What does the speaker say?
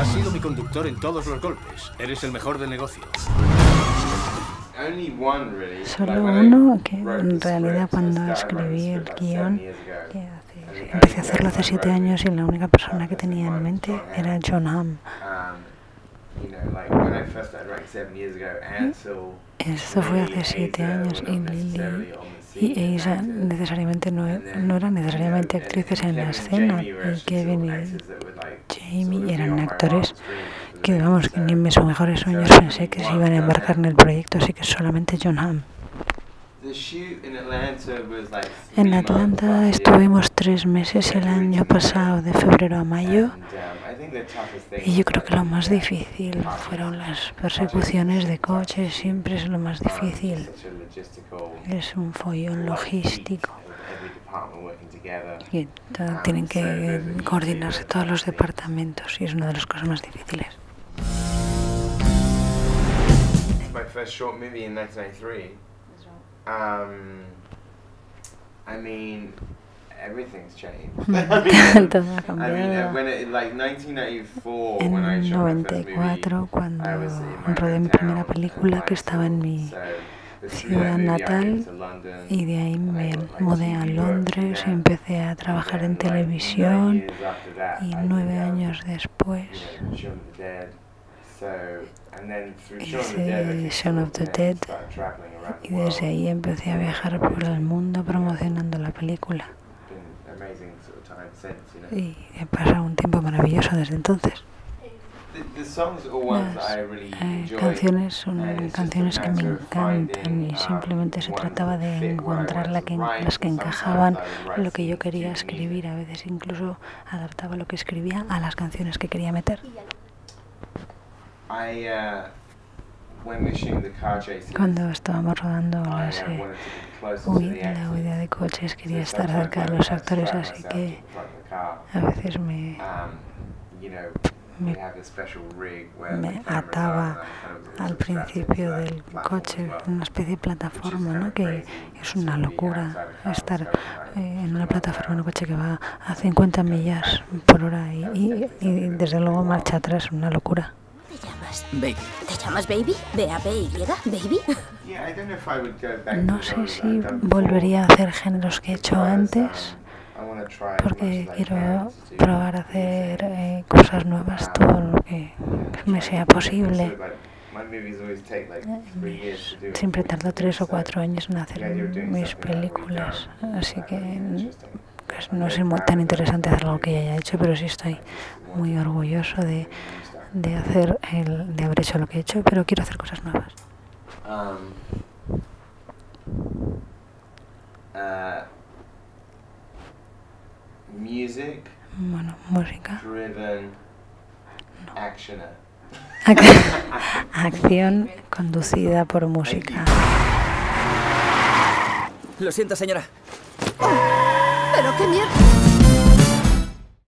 Has sido mi conductor en todos los golpes. Eres el mejor del negocio. Solo uno, que en realidad cuando escribí el guión, empecé a hacerlo hace 7 años y la única persona que tenía en mente era Jon Hamm. Esto fue hace 7 años y Lily y Asa necesariamente no eran necesariamente actrices en la escena, y Kevin y Jamie eran actores que, vamos, que ni en mis mejores sueños pensé que se iban a embarcar en el proyecto, así que solamente Jon Hamm. En Atlanta estuvimos 3 meses el año pasado, de febrero a mayo, y yo creo que lo más difícil fueron las persecuciones de coches. Siempre es lo más difícil. Es un follón logístico y tienen que coordinarse todos los departamentos y es una de las cosas más difíciles. My first short movie in 1993. I mean, everything's changed. Todo ha cambiado. En 94, cuando rodé mi primera película, que estaba en mi ciudad natal, y de ahí me mudé a Londres y empecé a trabajar en televisión, y 9 años después hice Shaun of the Dead, y desde ahí empecé a viajar por el mundo promocionando la película, y he pasado un tiempo maravilloso desde entonces. Las canciones son canciones que me encantan y simplemente se trataba de encontrar las que encajaban lo que yo quería escribir. A veces incluso adaptaba lo que escribía a las canciones que quería meter. Cuando estábamos rodando la huida de coches, quería estar cerca de los actores, así que a veces me ataba al principio del coche, una especie de plataforma, ¿no? Que es una locura estar en una plataforma en un coche que va a 50 millas por hora y desde luego marcha atrás, una locura. ¿Cómo te llamas? Baby. ¿Te llamas Baby? ¿B-A-B-Y? ¿Baby? No sé si volvería a hacer géneros que he hecho antes, porque quiero probar a hacer cosas nuevas todo lo que me sea posible. Siempre tardo 3 o 4 años en hacer mis películas, así que pues, no es tan interesante hacer algo que ya haya hecho, pero sí estoy muy orgulloso de haber hecho lo que he hecho, pero quiero hacer cosas nuevas. Bueno, música. Acción conducida por música. Lo siento, señora. ¿Pero qué mierda?